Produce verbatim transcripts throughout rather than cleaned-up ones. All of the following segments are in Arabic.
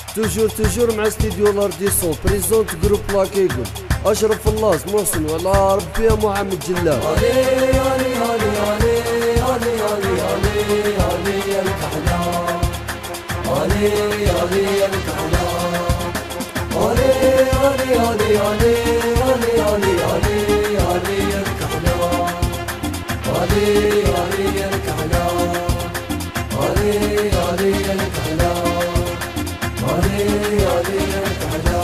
توجور توجور مع ستوديو لارديسون بريزونت جروب لاكيكو اشرف اللاز محسن ولا ربي يا محمد جلال. علي علي علي علي علي علي علي علي يا الكحلة علي علي يا الكحلة علي علي علي علي علي علي علي علي يا الكحلة علي علي يا الكحلة علي علي يا الكحلة علي علي يا الكحلة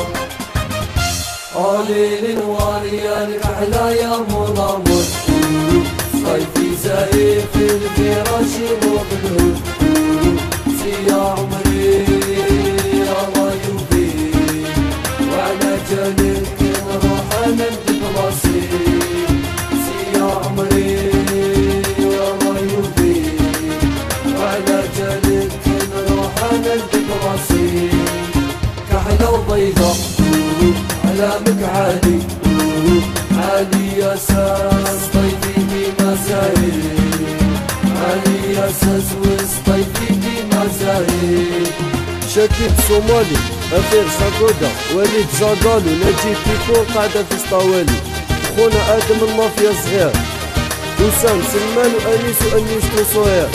علي للوالي يا الكحلة يا مضامر صيفي زايد في الفراش مبلول سي يا عمري الله يوفيك وعلى جنبك نروح نندب راسي سي يا عمري الله يوفيك وعلى جنبك نروح نندب راسي كحلة وبيضة علامك عالي عالي يا ساس طيفي بمزايد عالي يا ساس وسطيفي بمزايد. شكيب صومالي أثير ساكودا وليد زاغالو نجيب بيكو قاعدة في سطاوالي خونا آدم المافيا صغير وسام سلمان وأنيس وأنيس توصوير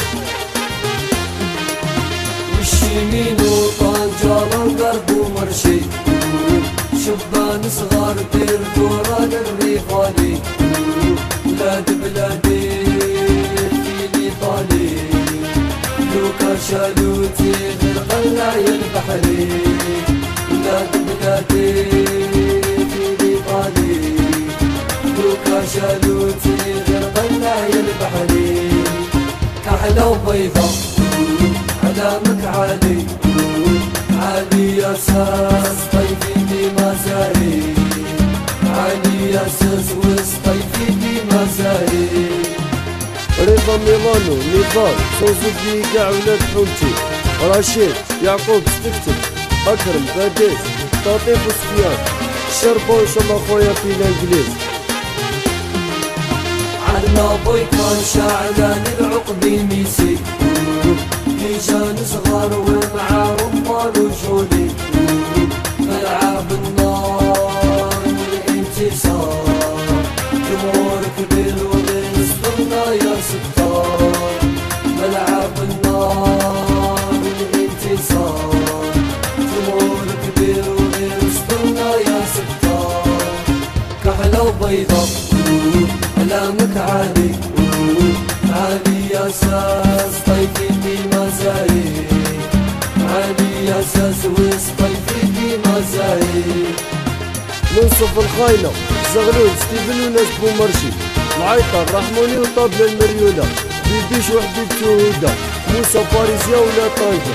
والشيمين وطنجرة وقرب ومرشي شبان صغار دير دوران الريفاني بلاد بلادي فيني طالي لوكا شالوتي غير قلاي البحري بلاد بلادي فيني طالي لوكا شالوتي غير قلاي البحري كحلة وبيضة علامك عالي عالي يا ساس طيفي بمزايد عالي يا ساس وسطيفي بمزايد. رضا ميلانو نضال صوصوفي كاع ولاد حومتي رشيد يعقوب ستكتب اكرم باديس تطيف وسفيان شربو ان شاء الله خويا في الانجليز. عنا بوي كان شعلان العقبي ميسي كيجان صغار ومع رمان وجولي ملعب النار والانتصار جمهور كبير وبنصدرنا يا ستار ملعب النار والانتصار جمهور كبير وبنصدرنا يا ستار كحلة وبيضة علامك عالي عالي يا ساس طيفي بمزايد عالي يا ساس وسطيفي بمزايد. منصف الخاينة زغلول ستيفن وناس بومرشي العيطة الرحموني وطابلة المريولة بيبيش وحبيبتي وهدى موسى فارسيا ولا طنجة.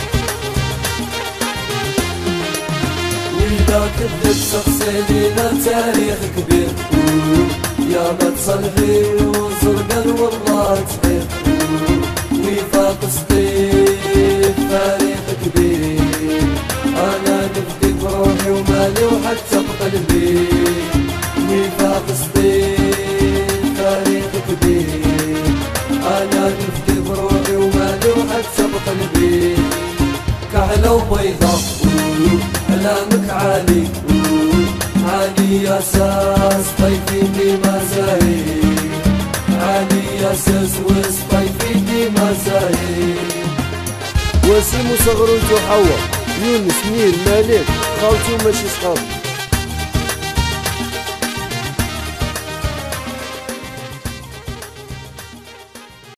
وإذا كذب شخص لينا تاريخ كبير يا ما تصلحي وزرقا والله تحير وفاق سطيف فريق كبير انا نفدي بروحي ومالي وحتى بقلبي وفاق سطيف فريق كبير انا نفدي بروحي ومالي وحتى بقلبي كحلة وبيضة علامك عالي عالي يا ساس طيفي بمزايد عالي يا ساس وسطيفي بمزايد. وسيم وصغرو وحوا يونس نيل مالك خالتي وماشي صحاب